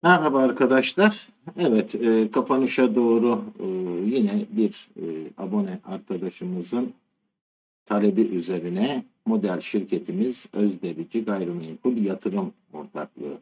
Merhaba arkadaşlar. Evet, kapanışa doğru yine bir abone arkadaşımızın talebi üzerine model şirketimiz Özderici Gayrimenkul Yatırım Ortaklığı.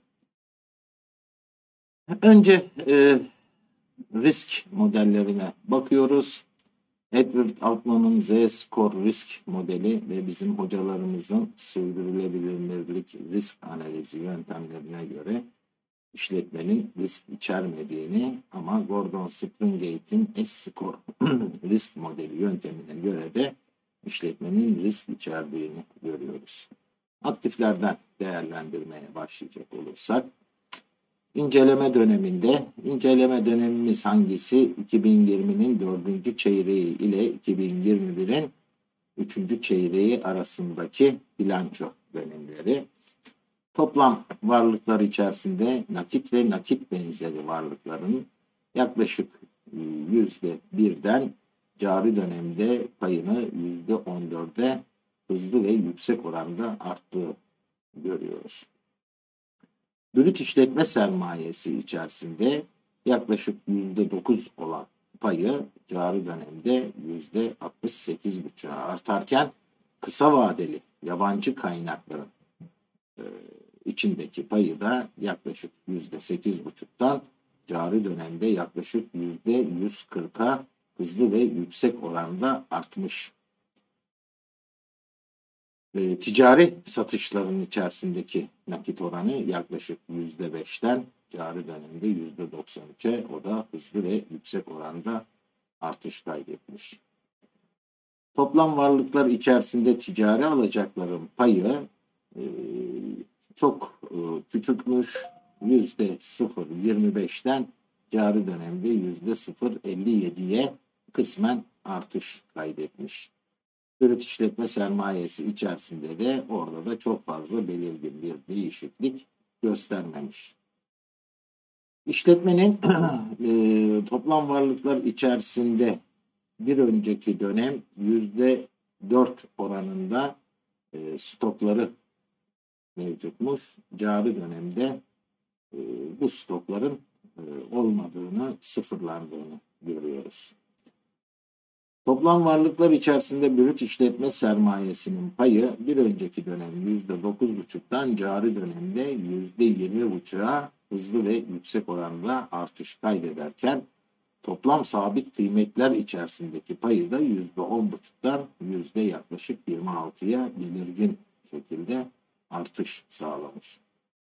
Önce risk modellerine bakıyoruz. Edward Altman'ın Z-Score risk modeli ve bizim hocalarımızın sürdürülebilirlik risk analizi yöntemlerine göre işletmenin risk içermediğini ama Gordon Springate'in S-Score risk modeli yöntemine göre de işletmenin risk içerdiğini görüyoruz. Aktiflerden değerlendirmeye başlayacak olursak, inceleme dönemimiz hangisi? 2020'nin 4. çeyreği ile 2021'in 3. çeyreği arasındaki bilanço dönemleri. Toplam varlıklar içerisinde nakit ve nakit benzeri varlıkların yaklaşık %1'den cari dönemde payını %14'e hızlı ve yüksek oranda arttığı görüyoruz. Brüt işletme sermayesi içerisinde yaklaşık %9 olan payı cari dönemde %68,5'a artarken kısa vadeli yabancı kaynakların içindeki payı da yaklaşık %8,5'tan cari dönemde yaklaşık %140'a hızlı ve yüksek oranda artmış. Ticari satışların içerisindeki nakit oranı yaklaşık %5'ten cari dönemde %93'e, o da hızlı ve yüksek oranda artış kaydetmiş. Toplam varlıklar içerisinde ticari alacakların payı çok küçükmüş. %0,25'ten cari dönemde %0,57'ye kısmen artış kaydetmiş. Brüt işletme sermayesi içerisinde de orada da çok fazla belirgin bir değişiklik göstermemiş. İşletmenin toplam varlıklar içerisinde bir önceki dönem %4 oranında stokları mevcutmuş. Cari dönemde bu stokların olmadığını, sıfırlandığını görüyoruz. Toplam varlıklar içerisinde brüt işletme sermayesinin payı bir önceki dönem %9,5'tan cari dönemde %20,5'a hızlı ve yüksek oranda artış kaydederken toplam sabit kıymetler içerisindeki payı da %10,5'tan yaklaşık %26'ya belirgin şekilde artış sağlamış.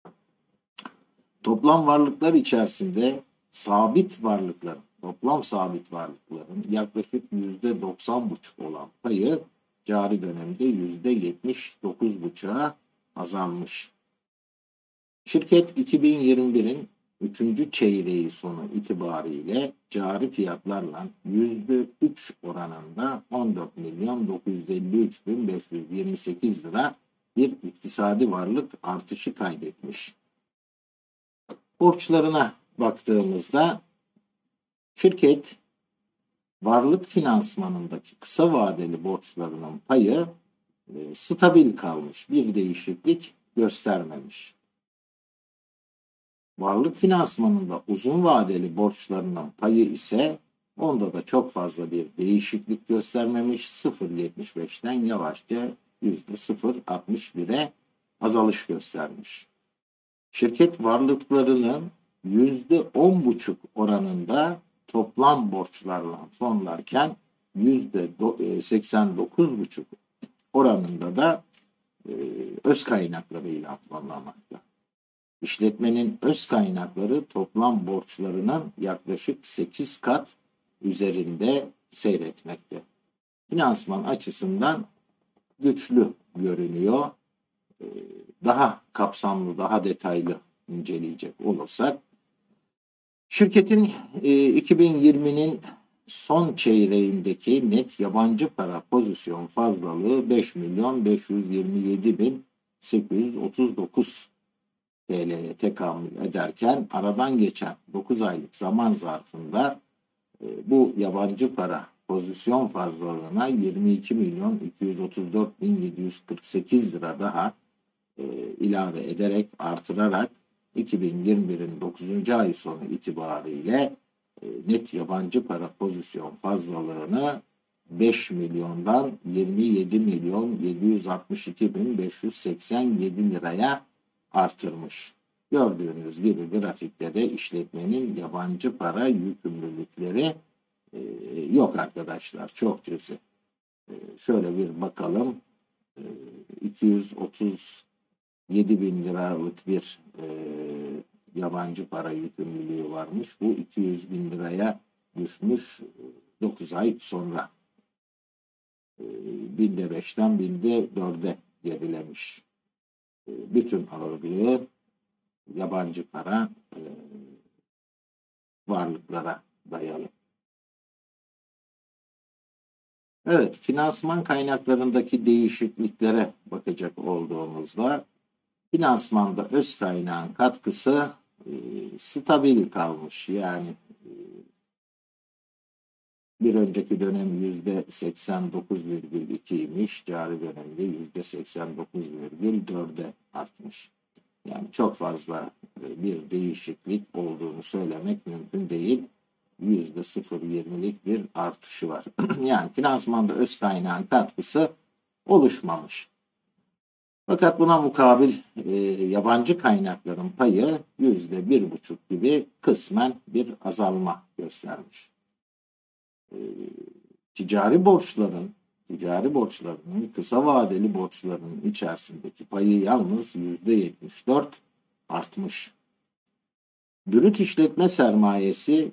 Toplam varlıklar içerisinde toplam sabit varlıkların yaklaşık %90,5 olan payı cari dönemde %79,5'a azalmış. Şirket 2021'in 3. çeyreği sonu itibariyle cari fiyatlarla %3 oranında 14.953.528 lira bir iktisadi varlık artışı kaydetmiş. Borçlarına baktığımızda şirket varlık finansmanındaki kısa vadeli borçlarının payı stabil kalmış, bir değişiklik göstermemiş. Varlık finansmanında uzun vadeli borçlarının payı ise onda da çok fazla bir değişiklik göstermemiş, 0,75'ten yavaşça %0,61'e azalış göstermiş. Şirket varlıklarının %10,5 oranında toplam borçlarla fonlarken %89,5 oranında da öz kaynaklarıyla fonlamakta. İşletmenin öz kaynakları toplam borçlarının yaklaşık 8 kat üzerinde seyretmekte. Finansman açısından güçlü görünüyor. Daha kapsamlı, daha detaylı inceleyecek olursak, şirketin 2020'nin son çeyreğindeki net yabancı para pozisyon fazlalığı 5.527.839 TL'ye tekamül ederken aradan geçen 9 aylık zaman zarfında bu yabancı para pozisyon fazlalığına 22.234.748 lira daha ilave ederek, artırarak 2021'in 9. ay sonu itibariyle net yabancı para pozisyon fazlalığını 5 milyondan 27 milyon 762 bin 587 liraya artırmış. Gördüğünüz gibi grafikte de işletmenin yabancı para yükümlülükleri yok arkadaşlar. Çok cüzi. Şöyle bir bakalım. 237 bin liralık bir yabancı para yükümlülüğü varmış. Bu 200 bin liraya düşmüş 9 ay sonra. Binde 5'ten binde 4'e gerilemiş. Bütün ağırlığı yabancı para varlıklara dayalı. Evet, finansman kaynaklarındaki değişikliklere bakacak olduğumuzda finansmanda öz kaynağın katkısı stabil kalmış. Yani bir önceki dönem %89,2'ymiş, cari dönemde %89,4'e artmış. Yani çok fazla bir değişiklik olduğunu söylemek mümkün değil. %0,20'lik bir artışı var. Yani finansmanda öz kaynağın katkısı oluşmamış. Fakat buna mukabil yabancı kaynakların payı %1,5 gibi kısmen bir azalma göstermiş. Ticari borçların kısa vadeli borçlarının içerisindeki payı yalnız %74 artmış. Brüt işletme sermayesi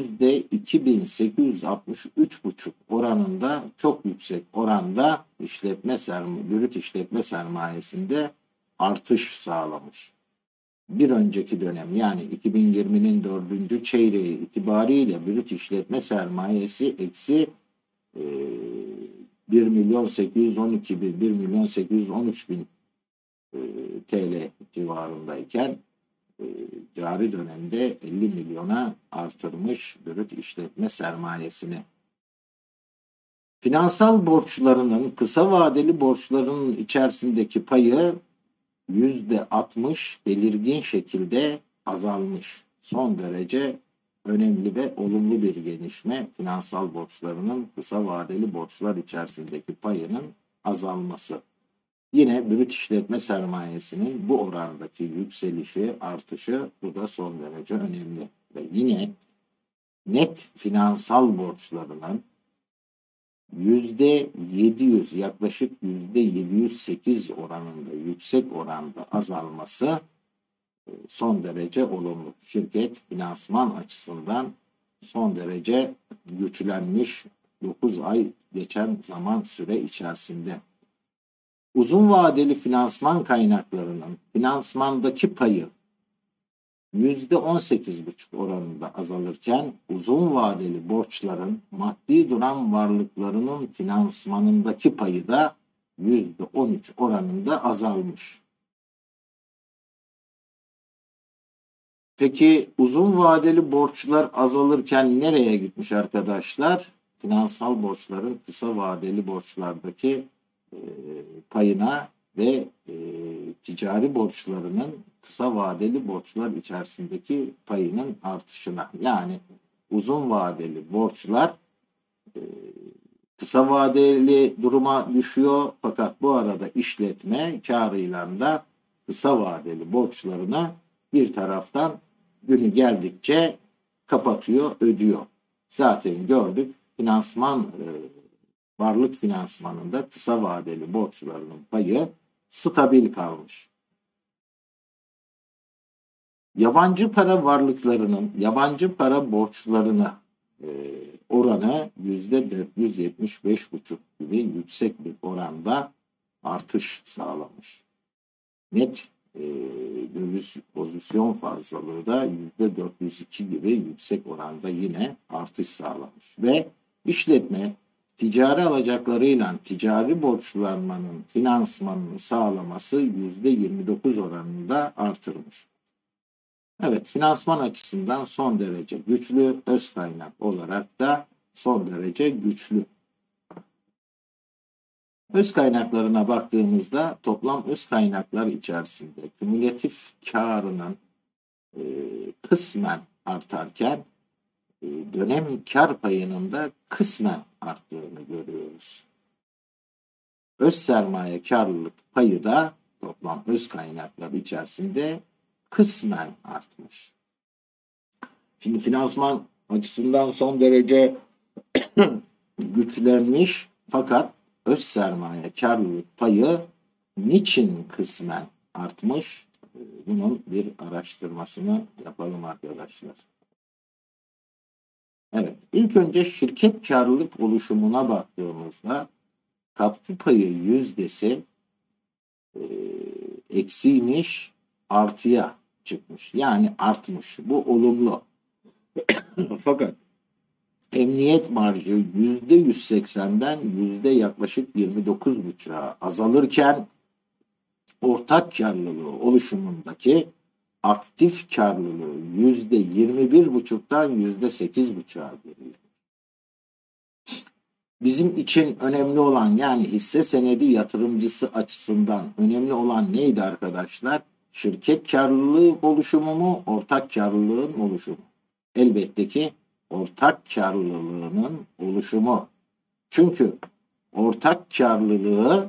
%2.863,5 oranında, çok yüksek oranda brüt işletme sermayesinde artış sağlamış. Bir önceki dönem yani 2020'nin 4. çeyreği itibariyle brüt işletme sermayesi eksi 1.813.000 TL civarındayken cari dönemde 50 milyona artırmış brüt işletme sermayesini. Finansal borçlarının, kısa vadeli borçlarının içerisindeki payı %60 belirgin şekilde azalmış. Son derece önemli ve olumlu bir gelişme finansal borçlarının kısa vadeli borçlar içerisindeki payının azalması. Yine brüt işletme sermayesinin bu orandaki yükselişi, artışı, bu da son derece önemli. Ve yine net finansal borçlarının %700, yaklaşık %708 oranında, yüksek oranda azalması son derece olumlu. Şirket finansman açısından son derece güçlenmiş 9 ay geçen zaman süre içerisinde. Uzun vadeli finansman kaynaklarının finansmandaki payı %18,5 oranında azalırken uzun vadeli borçların maddi duran varlıklarının finansmanındaki payı da %13 oranında azalmış. Peki uzun vadeli borçlar azalırken nereye gitmiş arkadaşlar? Finansal borçların kısa vadeli borçlardaki payına ve ticari borçlarının kısa vadeli borçlar içerisindeki payının artışına. Yani uzun vadeli borçlar kısa vadeli duruma düşüyor, fakat bu arada işletme kârıyla da kısa vadeli borçlarını bir taraftan günü geldikçe kapatıyor, ödüyor. Zaten gördük, varlık finansmanında kısa vadeli borçlarının payı stabil kalmış. Yabancı para varlıklarının yabancı para borçlarına oranı %475,5 gibi yüksek bir oranda artış sağlamış. Net döviz pozisyon fazlalığı da %402 gibi yüksek oranda yine artış sağlamış. Ve işletme ticari alacaklarıyla ticari borçlanmanın finansmanını sağlaması %29 oranında artırmış. Evet, finansman açısından son derece güçlü, öz kaynak olarak da son derece güçlü. Öz kaynaklarına baktığımızda toplam öz kaynaklar içerisinde kümülatif karının kısmen artarken dönem kar payının da kısmen arttığını görüyoruz. Öz sermaye karlılık payı da toplam öz kaynaklar içerisinde kısmen artmış. Şimdi finansman açısından son derece güçlenmiş, fakat öz sermaye karlılık payı niçin kısmen artmış? Bunun bir araştırmasını yapalım arkadaşlar. Evet, ilk önce şirket karlılık oluşumuna baktığımızda katkı payı yüzdesi eksiymiş, artıya çıkmış. Yani artmış. Bu olumlu. Fakat emniyet marjı %180'den yaklaşık 29,5'a azalırken ortak karlılığı oluşumundaki aktif karlılığı %21,5'tan %8,5'a gerilemiş. Bizim için önemli olan, yani hisse senedi yatırımcısı açısından önemli olan neydi arkadaşlar? Şirket karlılığı oluşumu mu, ortak karlılığın oluşumu? Elbette ki ortak karlılığının oluşumu. Çünkü ortak karlılığı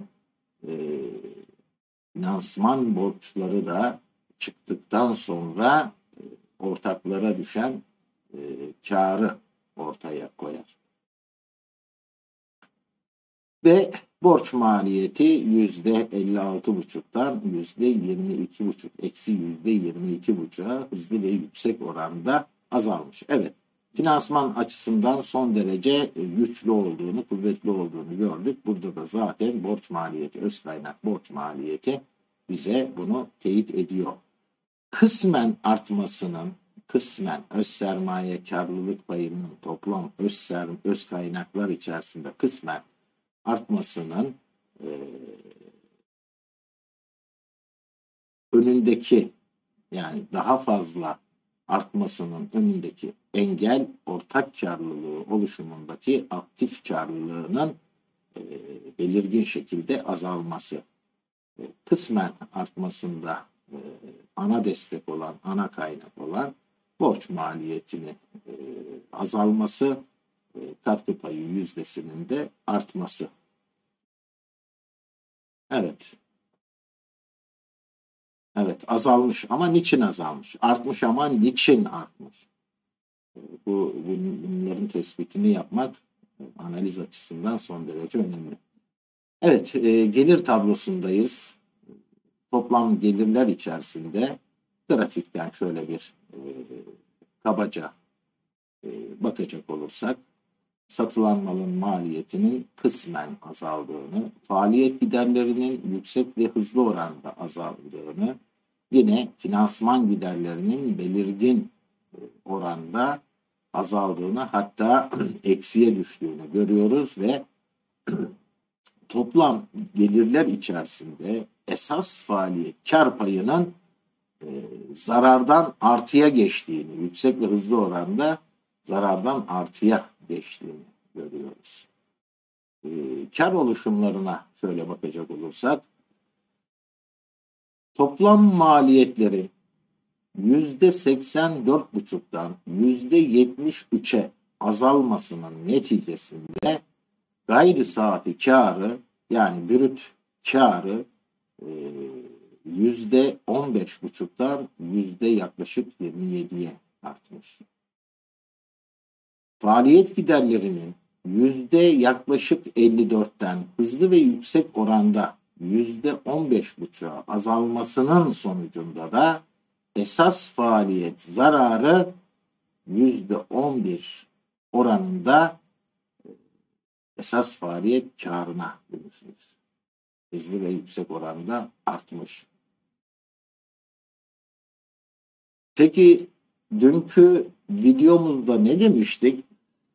finansman borçları da çıktıktan sonra ortaklara düşen karı ortaya koyar. Ve borç maliyeti %56,5'tan %22,5, eksi %22,5'a hızlı ve yüksek oranda azalmış. Evet, finansman açısından son derece güçlü olduğunu, kuvvetli olduğunu gördük. Burada da zaten borç maliyeti, öz kaynak borç maliyeti bize bunu teyit ediyor. Kısmen artmasının, kısmen öz sermaye karlılık payının toplam öz kaynaklar içerisinde kısmen artmasının önündeki, yani daha fazla artmasının önündeki engel ortak karlılığı oluşumundaki aktif karlılığının belirgin şekilde azalması. Kısmen artmasında ana destek olan, ana kaynak olan borç maliyetinin azalması, katkı payı yüzdesinin de artması. Evet. Evet, azalmış ama niçin azalmış? Artmış ama niçin artmış? Bunların tespitini yapmak analiz açısından son derece önemli. Evet, gelir tablosundayız. Toplam gelirler içerisinde grafikten şöyle bir kabaca bakacak olursak, satılan malın maliyetinin kısmen azaldığını, faaliyet giderlerinin yüksek ve hızlı oranda azaldığını, yine finansman giderlerinin belirgin oranda azaldığını, hatta eksiye düştüğünü görüyoruz ve toplam gelirler içerisinde esas faaliyet kar payının zarardan artıya geçtiğini, yüksek ve hızlı oranda zarardan artıya geçtiğini görüyoruz. Kar oluşumlarına şöyle bakacak olursak, toplam maliyetlerin %84,5'tan %73'e azalmasının neticesinde gayri safi karı, yani brüt karı %15,5'tan yaklaşık 27'ye artmış. Faaliyet giderlerinin yaklaşık 54'ten hızlı ve yüksek oranda %15,5'a azalmasının sonucunda da esas faaliyet zararı %11 oranında esas faaliyet karına dönüşmüş. Hızlı ve yüksek oranda artmış. Peki dünkü videomuzda ne demiştik?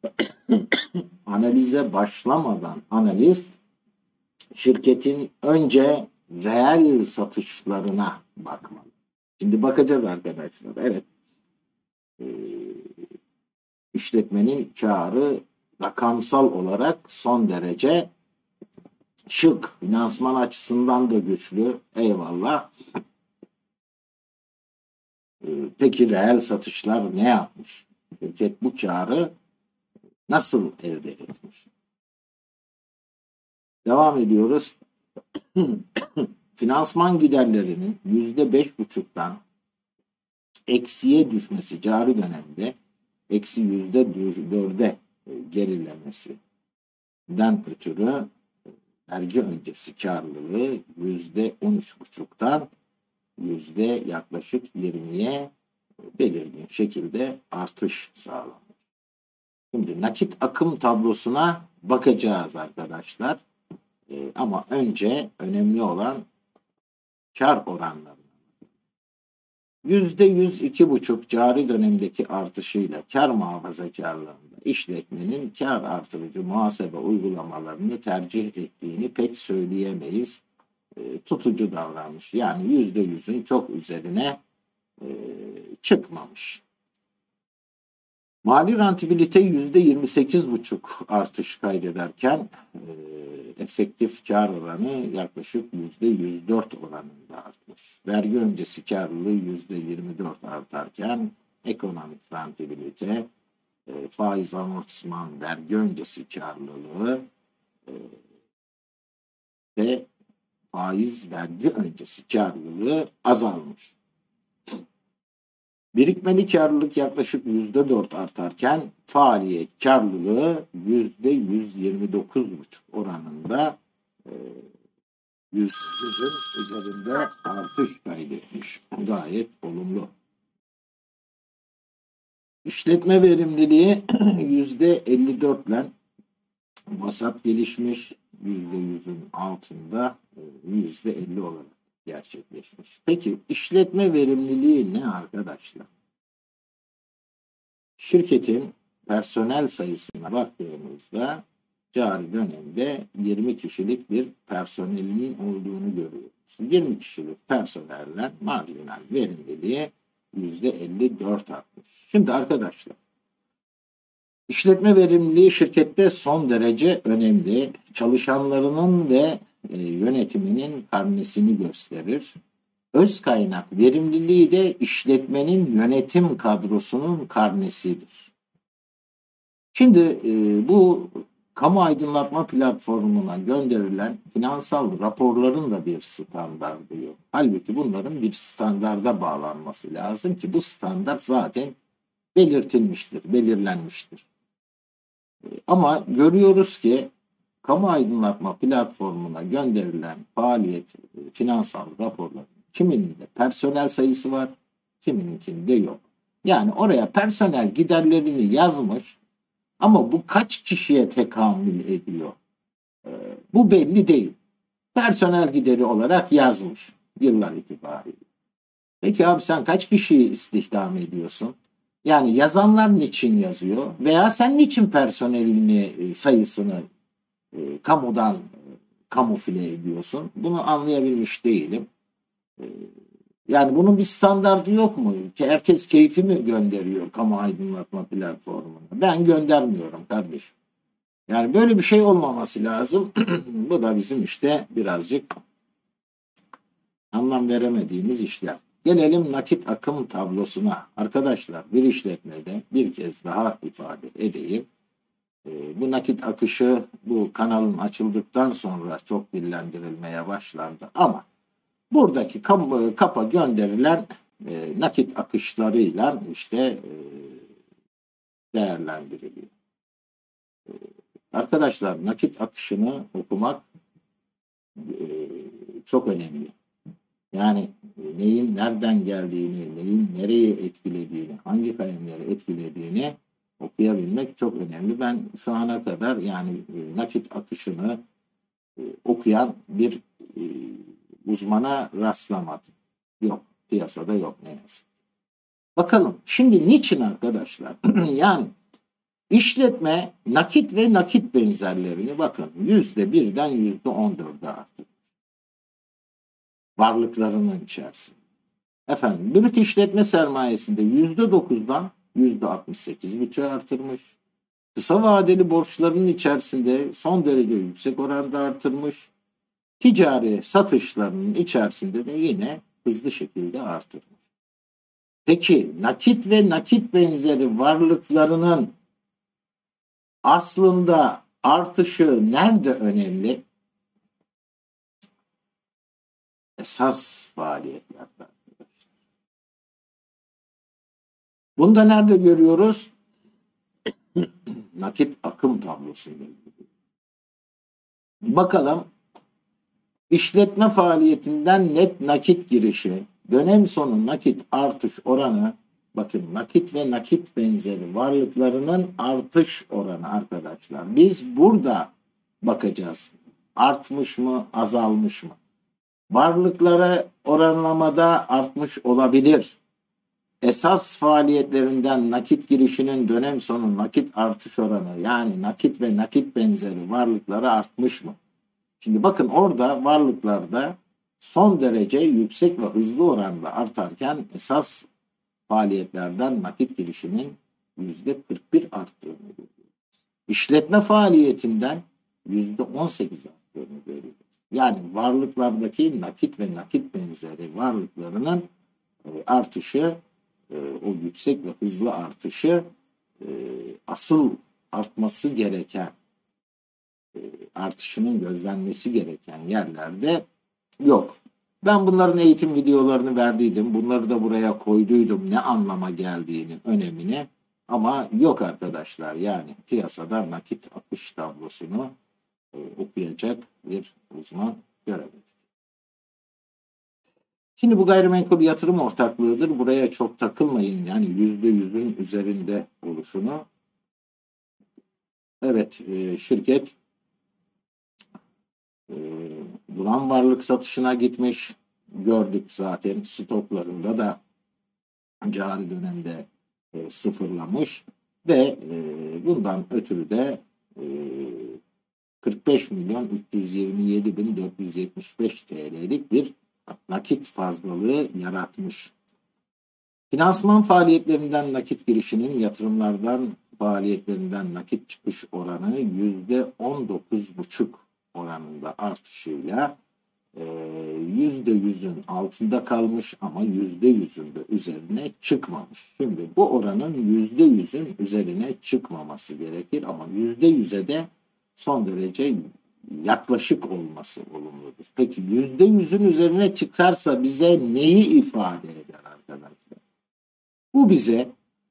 Analize başlamadan analist şirketin önce reel satışlarına bakmalı. Şimdi bakacağız arkadaşlar. Evet. İşletmenin karı rakamsal olarak son derece şık. Finansman açısından da güçlü. Eyvallah. Peki reel satışlar ne yapmış? Şirket bu karı nasıl elde etmiş? Devam ediyoruz. Finansman giderlerinin %5,5'tan eksiye düşmesi cari dönemde eksi %4'e gerilemesinden ötürü vergi öncesi karlılığı %13,5'tan yaklaşık 20'ye belirgin şekilde artış sağlanmış. Şimdi nakit akım tablosuna bakacağız arkadaşlar. Ama önce önemli olan kar oranları. %102,5 cari dönemdeki artışıyla kar muhafazakarlığında işletmenin kar artırıcı muhasebe uygulamalarını tercih ettiğini pek söyleyemeyiz. Tutucu davranmış. Yani %100'ün çok üzerine çıkmamış. Mali rentabilite %28,5 artış kaydederken efektif kar oranı yaklaşık %104 oranında artmış. Vergi öncesi karlılığı %24 artarken ekonomik rentabilite, faiz amortisman vergi öncesi karlılığı ve faiz vergi öncesi karlılığı azalmış. Birikmeli karlılık yaklaşık %4 artarken faaliyet karlılığı %129,5 oranında %100'ün üzerinde artış kaydetmiş. Gayet olumlu. İşletme verimliliği %54 ile vasat gelişmiş, %100'ün altında %50 olarak gerçekleşmiş. Peki işletme verimliliği ne arkadaşlar? Şirketin personel sayısına baktığımızda cari dönemde 20 kişilik bir personelinin olduğunu görüyoruz. 20 kişilik personelle marjinal verimliliği %54 artmış. Şimdi arkadaşlar, işletme verimliliği şirkette son derece önemli. Çalışanlarının ve yönetiminin karnesini gösterir. Öz kaynak verimliliği de işletmenin yönetim kadrosunun karnesidir. Şimdi bu kamu aydınlatma platformuna gönderilen finansal raporların da bir standardı yok. Halbuki bunların bir standarda bağlanması lazım ki bu standart zaten belirtilmiştir, belirlenmiştir. Ama görüyoruz ki kamu aydınlatma platformuna gönderilen faaliyet finansal raporların kiminin personel sayısı var, kimininkinde yok. Yani oraya personel giderlerini yazmış ama bu kaç kişiye tekamül ediyor? Bu belli değil. Personel gideri olarak yazmış yıllar itibariyle. Peki abi sen kaç kişiyi istihdam ediyorsun? Yani yazanlar niçin yazıyor? Veya sen niçin personelini sayısını kamudan kamufle ediyorsun? Bunu anlayabilmiş değilim. Yani bunun bir standardı yok mu? Herkes keyfi mi gönderiyor kamu aydınlatma platformuna? Ben göndermiyorum kardeşim. Yani böyle bir şey olmaması lazım. Bu da bizim işte birazcık anlam veremediğimiz işler. Gelelim nakit akım tablosuna. Arkadaşlar bir işletmede bir kez daha ifade edeyim. Bu nakit akışı bu kanalın açıldıktan sonra çok dillendirilmeye başlandı. Ama buradaki kapa gönderilen nakit akışlarıyla işte değerlendiriliyor. Arkadaşlar nakit akışını okumak çok önemli. Yani neyin nereden geldiğini, neyin nereye etkilediğini, hangi kalemleri etkilediğini okuyabilmek çok önemli. Ben şu ana kadar yani nakit akışını okuyan bir uzmana rastlamadım. Yok, piyasada yok ne yazık. Bakalım şimdi niçin arkadaşlar? Yani işletme nakit ve nakit benzerlerini bakın %1'den %14'e arttırmış. Varlıklarının içerisinde. Efendim brüt işletme sermayesinde %9'dan %68,5'e artırmış. Kısa vadeli borçlarının içerisinde son derece yüksek oranda artırmış. Ticari satışlarının içerisinde de yine hızlı şekilde artırmış. Peki nakit ve nakit benzeri varlıklarının aslında artışı nerede önemli? Esas faaliyetlerde. Bunu da nerede görüyoruz? Nakit akım tablosunda. Bakalım, işletme faaliyetinden net nakit girişi, dönem sonu nakit artış oranı, bakın nakit ve nakit benzeri varlıklarının artış oranı arkadaşlar. Biz burada bakacağız. Artmış mı, azalmış mı? Varlıklara oranlamada artmış olabilir. Esas faaliyetlerinden nakit girişinin dönem sonu nakit artış oranı, yani nakit ve nakit benzeri varlıklara artmış mı? Şimdi bakın, orada varlıklarda son derece yüksek ve hızlı oranda artarken esas faaliyetlerden nakit girişinin %41 arttığını görüyoruz. İşletme faaliyetinden %18 arttığını görüyoruz. Yani varlıklardaki nakit ve nakit benzeri varlıklarının artışı, o yüksek ve hızlı artışı asıl artması gereken, artışının gözlenmesi gereken yerlerde yok. Ben bunların eğitim videolarını verdiydim. Bunları da buraya koyduydum. Ne anlama geldiğini, önemini. Ama yok arkadaşlar. Yani piyasada nakit akış tablosunu okuyacak bir uzman göremedik. Şimdi bu gayrimenkul yatırım ortaklığıdır. Buraya çok takılmayın. Yani %100'ün üzerinde oluşunu. Evet, şirket duran varlık satışına gitmiş. Gördük zaten, stoklarında da cari dönemde sıfırlamış ve bundan ötürü de 45 milyon 327 bin 475 TL'lik bir nakit fazlalığı yaratmış. Finansman faaliyetlerinden nakit girişinin yatırımlardan faaliyetlerinden nakit çıkış oranı %19,5 oranında artışıyla %100'ün altında kalmış ama %100'ün de üzerine çıkmamış. Şimdi bu oranın %100'ün üzerine çıkmaması gerekir ama %100'e de son derece yaklaşık olması olumludur. Peki %100'ün üzerine çıkarsa bize neyi ifade eder arkadaşlar? Bu bize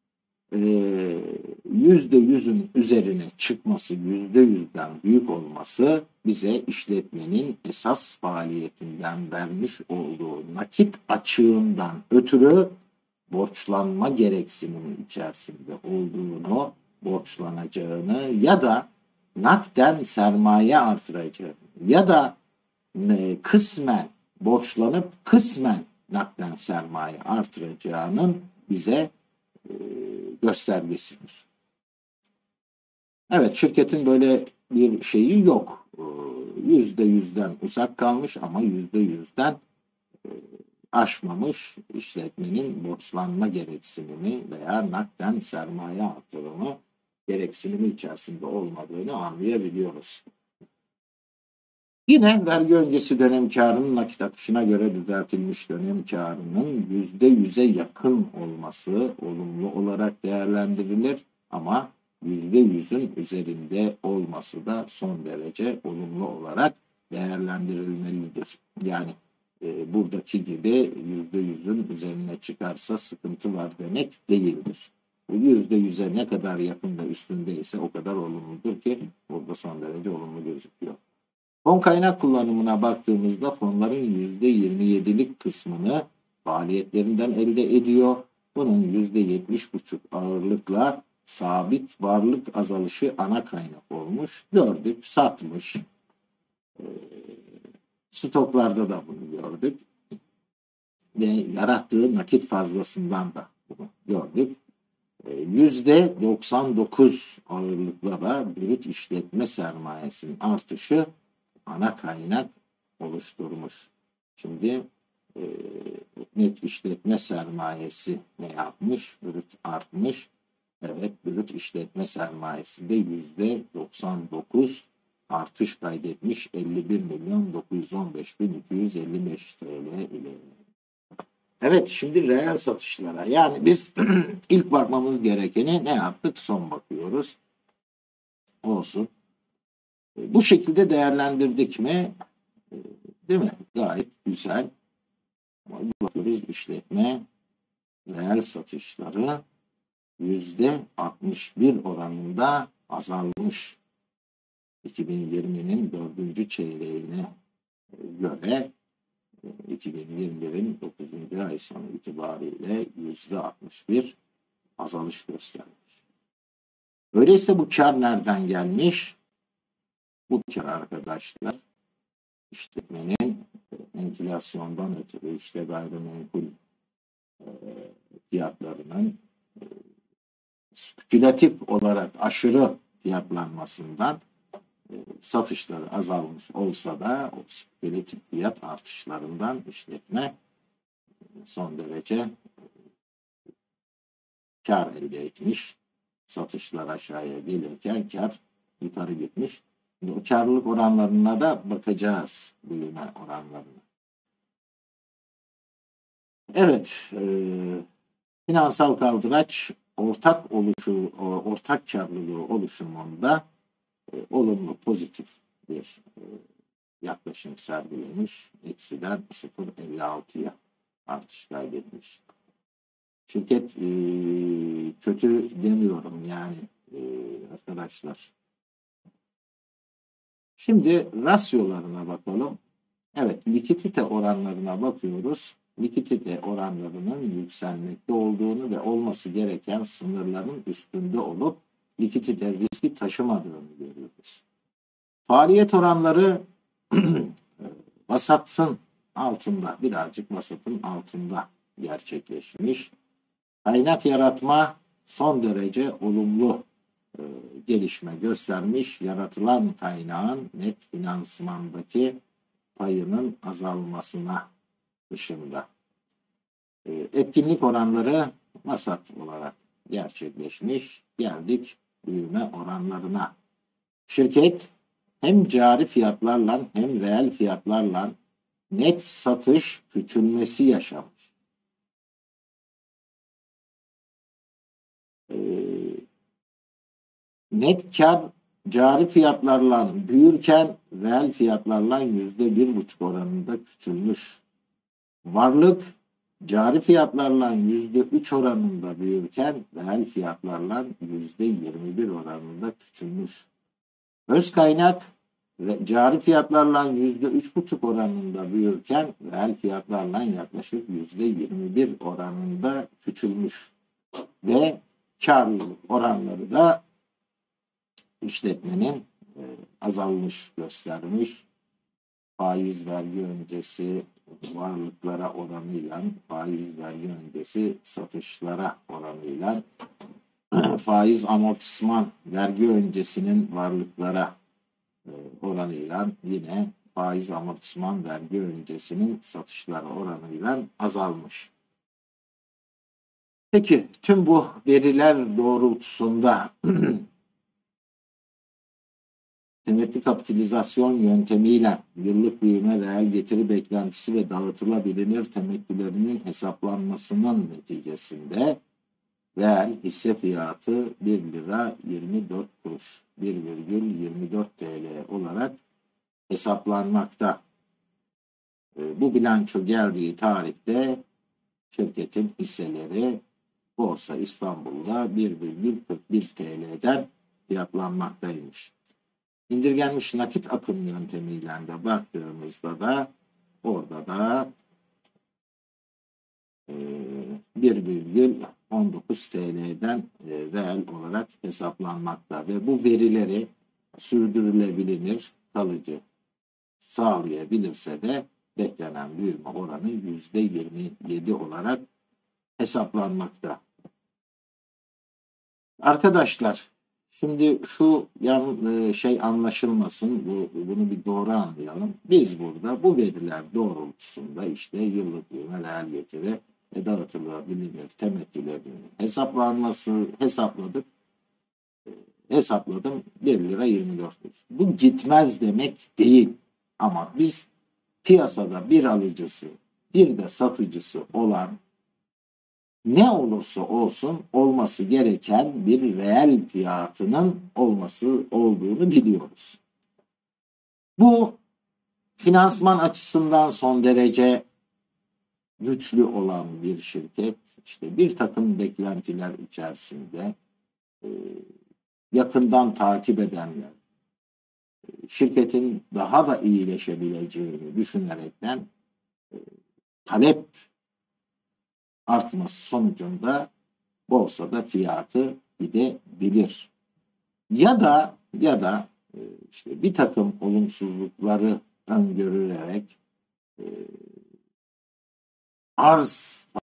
%100'ün üzerine çıkması, %100'den büyük olması bize işletmenin esas faaliyetinden vermiş olduğu nakit açığından ötürü borçlanma gereksinimi içerisinde olduğunu, borçlanacağını ya da nakden sermaye artıracağını ya da kısmen borçlanıp kısmen nakden sermaye artıracağının bize göstergesidir. Evet, şirketin böyle bir şeyi yok. %100'den uzak kalmış ama %100'den aşmamış, işletmenin borçlanma gereksinimi veya nakden sermaye artırımı gereksinimi içerisinde olmadığını anlayabiliyoruz. Yine vergi öncesi dönem karının nakit akışına göre düzeltilmiş dönem karının %100'e yakın olması olumlu olarak değerlendirilir ama %100'ün üzerinde olması da son derece olumlu olarak değerlendirilmelidir. Yani buradaki gibi %100'ün üzerine çıkarsa sıkıntı var demek değildir. Bu %100'e ne kadar yakın ve üstündeyse o kadar olumludur ki burada son derece olumlu gözüküyor. Fon kaynak kullanımına baktığımızda fonların %27'lik kısmını faaliyetlerinden elde ediyor. Bunun %70,5 ağırlıkla sabit varlık azalışı ana kaynak olmuş. Gördük, satmış. Stoklarda da bunu gördük. Ve yarattığı nakit fazlasından da bunu gördük. %99 ağırlıkla da brüt işletme sermayesinin artışı ana kaynak oluşturmuş. Şimdi net işletme sermayesi ne yapmış? Brüt artmış. Evet, brüt işletme sermayesi de %99 artış kaydetmiş. 51 milyon 915 bin 255 TL ile. Evet, şimdi reel satışlara. Yani biz ilk bakmamız gerekeni ne yaptık? Son bakıyoruz. Olsun. Bu şekilde değerlendirdik mi? Değil mi? Gayet güzel. Ama bir bakıyoruz, işletme reel satışları %61 oranında azalmış. 2020'nin 4. çeyreğine göre 2021'in 9. ay sonu itibariyle %61 azalış göstermiş. Öyleyse bu kar nereden gelmiş? Bu kar arkadaşlar işletmenin enflasyondan ötürü işte gayrimenkul fiyatlarının spekülatif olarak aşırı fiyatlanmasından satışları azalmış olsa da o spekülatif fiyat artışlarından işletme son derece kar elde etmiş. Satışlar aşağıya gelirken kar yukarı gitmiş. Şimdi o karlılık oranlarına da bakacağız, büyüme oranlarına. Evet, finansal kaldıraç ortak karlılığı oluşumunda olumlu, pozitif bir yaklaşım sergilemiş. Eksiden 0,56'ya artış kaydetmiş. Şirket kötü demiyorum yani arkadaşlar. Şimdi rasyolarına bakalım. Evet, likidite oranlarına bakıyoruz. Likidite oranlarının yükselmekte olduğunu ve olması gereken sınırların üstünde olup likidite riski taşımadığını görüyoruz. Faaliyet oranları vasatın altında, birazcık vasatın altında gerçekleşmiş. Kaynak yaratma son derece olumlu gelişme göstermiş. Yaratılan kaynağın net finansmandaki payının azalmasına dışında. Etkinlik oranları vasat olarak gerçekleşmiş. Geldik büyüme oranlarına. Şirket hem cari fiyatlarla hem reel fiyatlarla net satış küçülmesi yaşamış. Net kar cari fiyatlarla büyürken reel fiyatlarla %1,5 oranında küçülmüş. Varlık cari fiyatlarla %3 oranında büyürken reel fiyatlarla %21 oranında küçülmüş. Öz kaynak cari fiyatlarla %3,5 oranında büyürken reel fiyatlarla yaklaşık %21 oranında küçülmüş. Ve karlılık oranları da işletmenin azalmış göstermiş. Faiz vergi öncesi varlıklara oranıyla, faiz vergi öncesi satışlara oranıyla, faiz amortisman vergi öncesinin varlıklara oranıyla yine faiz amortisman vergi öncesinin satışlara oranıyla azalmış. Peki tüm bu veriler doğrultusunda temettü kapitalizasyon yöntemiyle yıllık büyüme, reel getiri beklentisi ve dağıtılabilir temettülerinin hesaplanmasının neticesinde reel hisse fiyatı 1 lira 24 kuruş, 1,24 TL olarak hesaplanmakta. Bu bilanço geldiği tarihte şirketin hisseleri Borsa İstanbul'da 1,41 TL'den fiyatlanmaktaymış. İndirgenmiş nakit akım yöntemiyle de baktığımızda da orada da 1,19 TL'den reel olarak hesaplanmakta ve bu verileri sürdürülebilir, kalıcı sağlayabilirse de beklenen büyüme oranı %27 olarak hesaplanmakta. Arkadaşlar, şimdi şu anlaşılmasın, bunu bir doğru anlayalım. Biz burada bu veriler doğrultusunda işte yıllık büyüme, reel getiri ve dağıtılabilir temettülerini hesapladım 1 lira 24 kuruş. Bu gitmez demek değil ama biz piyasada bir alıcısı bir de satıcısı olan, ne olursa olsun olması gereken bir reel fiyatının olduğunu biliyoruz. Bu finansman açısından son derece güçlü olan bir şirket, işte bir takım beklentiler içerisinde yakından takip edenler, şirketin daha da iyileşebileceğini düşünerekten talep artması sonucunda borsada fiyatı gidebilir. Ya da işte bir takım olumsuzlukları öngörülerek arz